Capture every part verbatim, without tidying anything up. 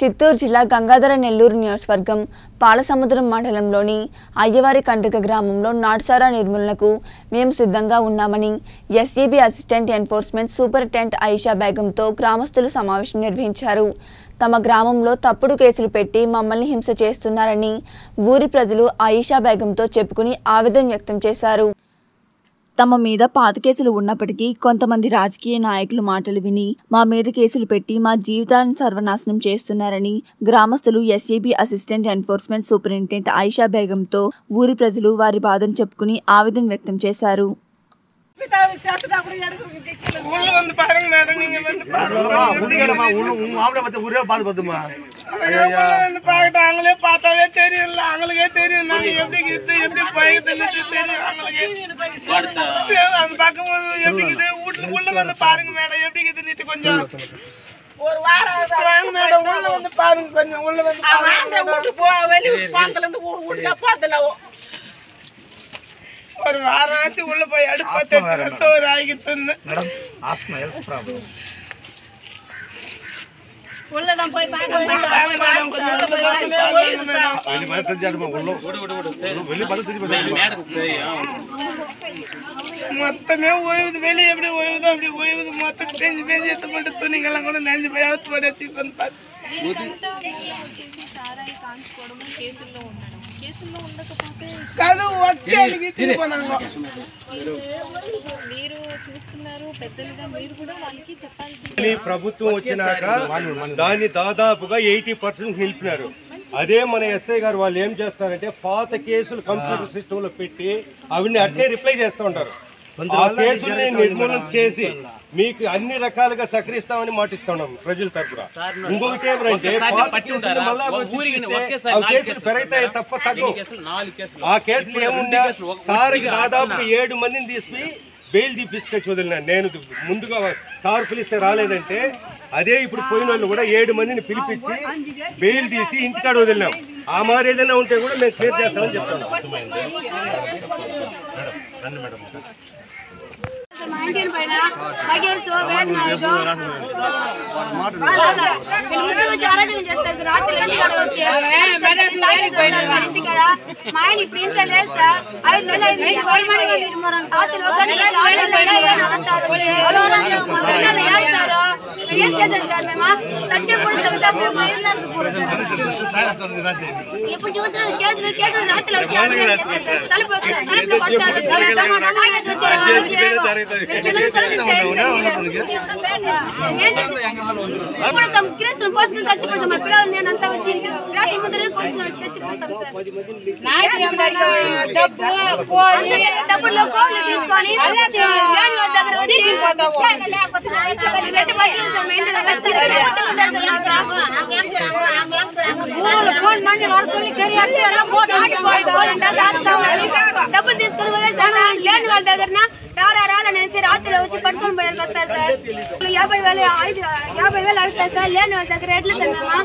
చిత్తూరు జిల్లా గంగాధర నెల్లూరు నియోజకవర్గం పాలసముద్రం మండలంలోని అయ్యవారి కండ్రిక గ్రామంలో నాటుసారా నిర్మూలనకు మేము సిద్ధంగా ఉన్నామని SGB assistant enforcement superintendent Ayesha బేగంతో గ్రామస్తులు సమావేశం నిర్వహించారు। తమ గ్రామంలో తప్పుడు కేసులు పెట్టి మమ్మల్ని హింస చేస్తున్నారని ఊరి ప్రజలు ఆయిషా బేగంతో చెప్పుకుని ఆవేదన వ్యక్తం చేశారు। తమ మీద పాత కేసులు ఉన్నప్పటికీ కొంతమంది రాజకీయ నాయకులు మాటలు విని మా మీద కేసులు పెట్టి మా జీవితాలను సర్వనాశనం చేస్తున్నారని గ్రామస్తులు SGB assistant enforcement superintendent Ayesha బేగంతో ఊరి ప్రజలు వారి బాధను చెప్పుకుని ఆవేదన వ్యక్తం చేశారు। ஒரு வாரம் மேடம் உள்ள வந்து பாருங்க கொஞ்சம் உள்ள வந்து ஒரு வாரம் ஆச்சு உள்ள போய் அடுப்பு சோறு ஆகிட்டுன்னு மேடம் ஆஸ்மா ஹெல்த் ப்ராப்ளம் உள்ளதான் போய் பாருங்க மேடம் கொஞ்சம் உள்ள போய் பாருங்க மேடம் வெளிய மர தெரிஞ்சாடுமா உள்ள ஓடு ஓடு ஓடு வெளிய மர தெரிஞ்சு மேடம் மொத்தமே ஓய்வுது வெளிய எப்படி ஓய்வுது அப்படி ஓய்வுது மொத்தம் பேஞ்சு பேஞ்சு எத்த மட்டும் துணிங்கெல்லாம் கூட நெஞ்சு போய் அவுத்து போட வச்சு வந்து பார்த்து సారాయి కాంచుకోవడము కేసుల్లో ఉండడం కేసుల్లో ఉండకపోతే కాదు వచ్చేలికి తిరిపోనాంగో మీరు చూస్తున్నారు పెద్దలుగా మీరు కూడా వాళ్ళకి చెప్పాల్సింది ఈ ప్రభుత్వం వచ్చినాక దాన్ని దాదాపుగా ఎయిటీ పర్సెంట్ నిలిపినారు। అదే మన ఎస్ఐ గారు వాళ్ళు ఏం చేస్తారంటే పాత కేసులు కంప్యూటర్ సిస్టమ్ లో పెట్టి అవన్నీ అట్టే రిప్లై చేస్తూ ఉంటారు। ఆ కేసుల్ని నిర్మూలన చేసి మీకు అన్ని రకాలుగా సహకరిస్తామని మాటిస్తున్నాం ప్రజల తరపున। ఇంకొకటి ఏమంటే కేసులు పెరుగుతాయి తప్ప తగ్గవు। ఆ కేసులు ఏముండా సార్కి దాదాపు ఏడు మందిని తీసుకుని బెయిల్ తీపించుకొచ్చి వదిలినాను నేను। ముందుగా సార్ పిలిస్తే రాలేదంటే అదే ఇప్పుడు పోయిన వాళ్ళు కూడా ఏడు మందిని పిలిపించి బెయిల్ తీసి ఇంటికాడ వదిలినాం। ఆ మారి ఏదైనా ఉంటే కూడా మేము క్లియర్ చేస్తామని చెప్తాను। ఇప్పుడు చూసిన కేసులు కేసులు రాత్రి పోసుకుని చచ్చిపోతాం మా పిల్లలు నేను అంతా వచ్చి రేషన్ ముందరే కొనుక్కొని చచ్చిపోతాం డబ్బుల్లో కోళ్ళు తీసుకొని దగ్గర డబ్బులు తీసుకుని పోయేసారు లేని వాళ్ళ దగ్గర రారా రాలనేసి రాత్రి వచ్చి పట్టుకొని పోయారు వస్తారు సార్। యాభై వేలు ఐదు యాభై వేలు అడుగుతారు సార్ లేని వాళ్ళ దగ్గర ఎట్లా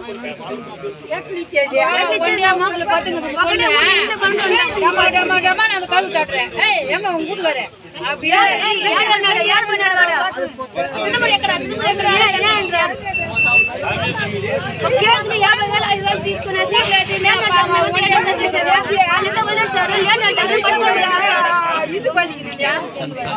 కేసులు యాభై వేలు ఐదు వేలు తీసుకునేసి వదిలేసారు